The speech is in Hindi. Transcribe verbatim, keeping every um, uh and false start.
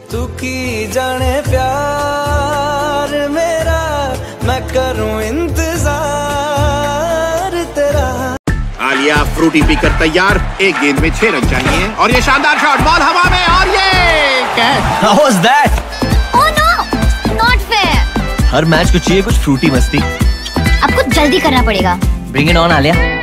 तू की जाने प्यार मेरा, मैं करूं इंतजार तेरा। आलिया फ्रूटी पीकर तैयार, एक गेंद में छह रन चाहिए और ये शानदार शॉट, बॉल हवा में और ये catch. How was that? Oh no, not fair. हर मैच को चाहिए कुछ फ्रूटी मस्ती। आपको जल्दी करना पड़ेगा। Bring it on, Alia.